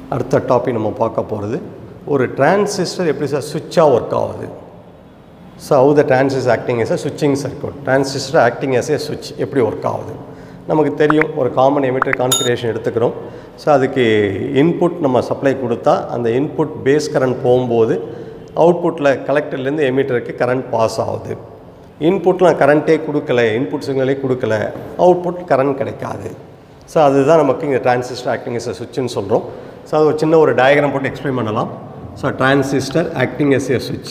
அடுத்த டாபிக் நம்ம பார்க்க போகிறது ஒரு டிரான்சிஸ்டர் எப்படி சார் சுவிட்சாக ஒர்க் ஆகுது. So how the transistor acting as எ சுவிட்சிங் சர்க்யூட், டிரான்சிஸ்டர் ஆக்டிங் எஸ் எ சுவிட்ச் எப்படி ஒர்க் ஆகுது. நமக்கு தெரியும் ஒரு காமன் எமிட்டர் கான்ஃபிகரேஷன் எடுத்துக்கிறோம். ஸோ அதுக்கு இன்புட் நம்ம சப்ளை கொடுத்தா அந்த இன்புட் பேஸ் கரண்ட் போகும்போது அவுட்புட்டில் கலெக்டர்லேருந்து எமிட்டருக்கு கரண்ட் பாஸ் ஆகுது. இன்புட்லாம் கரண்ட்டே கொடுக்கல, இன்புட் சிக்னலே கொடுக்கல, அவுட்புட் கரண்ட் கிடைக்காது. ஸோ அதுதான் நமக்கு இங்கே டிரான்சிஸ்டர் ஆக்டிங் எஸ் எ சுவிட்ச்னு சொல்கிறோம். ஸோ அது ஒரு சின்ன ஒரு டயக்ராம் போட்டு எக்ஸ்பிளைன் பண்ணலாம். ஸோ டிரான்சிஸ்டர் ஆக்டிங் எஸ் எ சுவிட்ச்,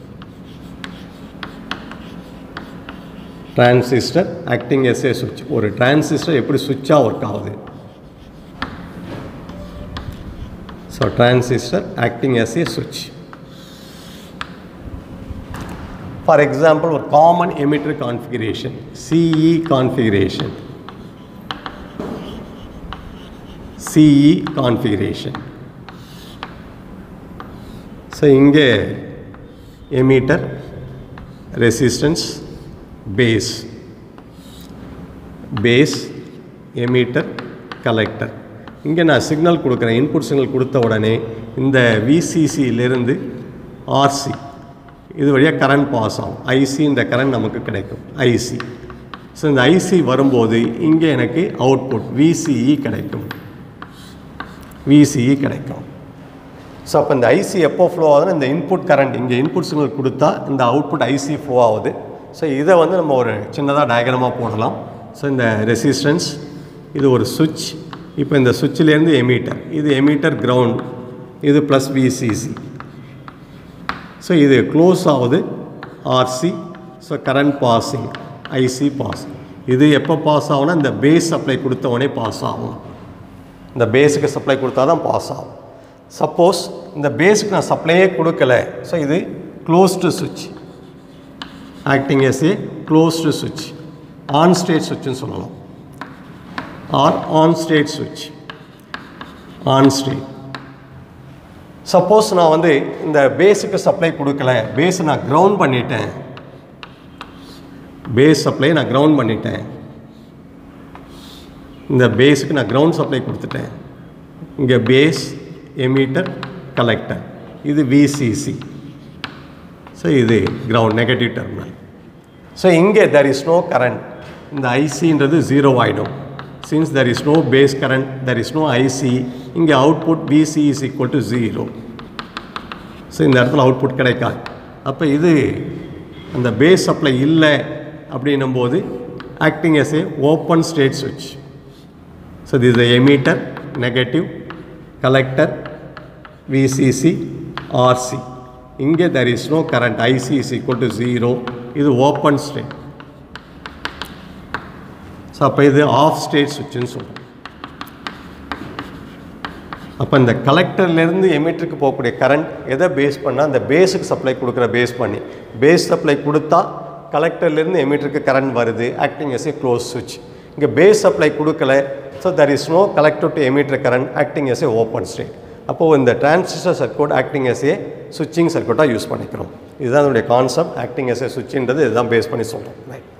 டிரான்சிஸ்டர் ஆக்டிங் எஸ் எ சுவிட்ச், ஒரு டிரான்சிஸ்டர் எப்படி சுவிட்சாக ஒர்க் ஆகுது. ஸோ டிரான்சிஸ்டர் ஆக்டிங் எஸ் எ சுவிட்ச். ஃபார் எக்ஸாம்பிள் ஒரு common emitter configuration, CE configuration, CE configuration. So இங்கே emitter, resistance, base, base, emitter, collector. இங்கே நான் சிக்னல் கொடுக்குறேன், இன்புட் சிக்னல் கொடுத்த உடனே இந்த VCCயிலிருந்து RC இது வழியாக கரண்ட் பாஸ் ஆகும். IC இந்த கரண்ட் நமக்கு கிடைக்கும், IC. ஸோ இந்த IC வரும்போது இங்கே எனக்கு அவுட்புட் VCE கிடைக்கும், VCE கிடைக்கும். ஸோ அப்போ இந்த IC எப்போ ஃப்ளோ ஆகுதுன்னா இந்த இன்புட் கரண்ட் இங்கே இன்புட் சிக்னல் கொடுத்தா இந்த அவுட்புட் IC ஃப்ளோ ஆகுது. ஸோ இதை வந்து நம்ம ஒரு சின்னதாக டயக்ராமாக போடலாம். ஸோ இந்த ரெசிஸ்டன்ஸ் இது ஒரு சுவிட்ச். இப்போ இந்த சுவிட்சிலேருந்து எமிட்டர், இது எமிட்டர் கிரவுண்ட், இது ப்ளஸ் VCC. ஸோ இது க்ளோஸ் ஆகுது RC. So current passing, IC pass. இது எப்போ பாஸ் ஆகும்னா இந்த பேஸ் சப்ளை கொடுத்த உடனே பாஸ் ஆகும். இந்த பேஸுக்கு சப்ளை கொடுத்தா தான் பாஸ் ஆகும். சப்போஸ் இந்த பேஸுக்கு நான் சப்ளையே கொடுக்கல, ஸோ இது க்ளோஸ்டு சுவிட்ச், ஆக்டிங் எஸ் ஏ க்ளோஸ்டு சுவிட்ச், ஆன் ஸ்டேட் சுவிட்ச்னு சொல்லலாம், ஆர் ஆன் ஸ்டேட் சுவிட்ச், ஆன் ஸ்டேட். சப்போஸ் நான் வந்து இந்த பேஸுக்கு சப்ளை கொடுக்கல, பேஸை நான் கிரவுண்ட் பண்ணிட்டேன், பேஸ் சப்ளை நான் கிரவுண்ட் பண்ணிட்டேன், இந்த பேஸுக்கு நான் கிரவுண்ட் சப்ளை கொடுத்துட்டேன். இங்கே பேஸ், எமிட்டர், கலெக்டர், இது VCC. ஸோ இது கிரவுண்ட், நெகட்டிவ் டெர்மினல். ஸோ இங்கே there is no current, இந்த ICன்றது 0 ஆகிடும். since there is no base current, there is no IC, இங்கே output VC is equal to 0. So இந்த இடத்துல அவுட்புட் கிடைக்காது. அப்போ இது அந்த பேஸ் சப்ளை இல்லை அப்படின்னும் போது acting as a open state சுவிட்ச். ஸோ இது is the emitter, negative, collector, VCC, RC. இங்கே there is no current, IC is equal to 0. இது ஓப்பன் ஸ்டேட். ஸோ அப்போ இது ஆஃப் ஸ்டேட் சுவிட்சுன்னு சொல்கிறோம். அப்போ இந்த கலெக்டர்லேருந்து எமிட்டருக்கு போகக்கூடிய கரண்ட் எதை பேஸ் பண்ணால் அந்த பேஸுக்கு சப்ளை கொடுக்குற பேஸ் பண்ணி, பேஸ் சப்ளை கொடுத்தா கலெக்டர்லேருந்து எமிட்டருக்கு கரண்ட் வருது, ஆக்டிங் எஸ் ஏ க்ளோஸ் சுவிட்ச். இங்கே பேஸ் சப்ளை கொடுக்கல, so there is no collector to emitter current, acting as a open state. அப்போது இந்த transistor circuit acting as a சுவிட்சிங் சர்க்யூட்டாக யூஸ் பண்ணிக்கிறோம். இதுதான் அதனுடைய கான்செப்ட். ஆக்டிங் எஸ் ஏ சுவிட்சுன்றது இதுதான் பேஸ் பண்ணி சொல்கிறோம். ரைட்.